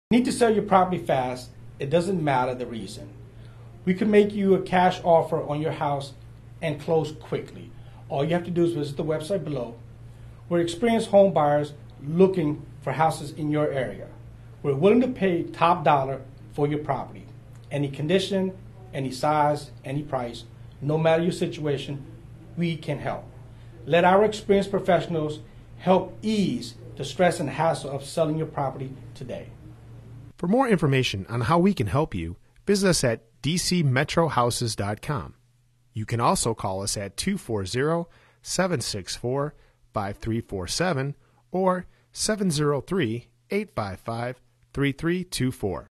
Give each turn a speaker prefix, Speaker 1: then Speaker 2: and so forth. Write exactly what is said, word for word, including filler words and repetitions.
Speaker 1: Need to sell your property fast, it doesn't matter the reason. We can make you a cash offer on your house and close quickly. All you have to do is visit the website below. We're experienced home buyers looking for houses in your area. We're willing to pay top dollar for your property. Any condition, any size, any price, no matter your situation, we can help. Let our experienced professionals help ease the stress and hassle of selling your property today.
Speaker 2: For more information on how we can help you, visit us at d c metro houses dot com. You can also call us at two four zero, seven six four, five three four seven or seven zero three, eight five five, three three two four.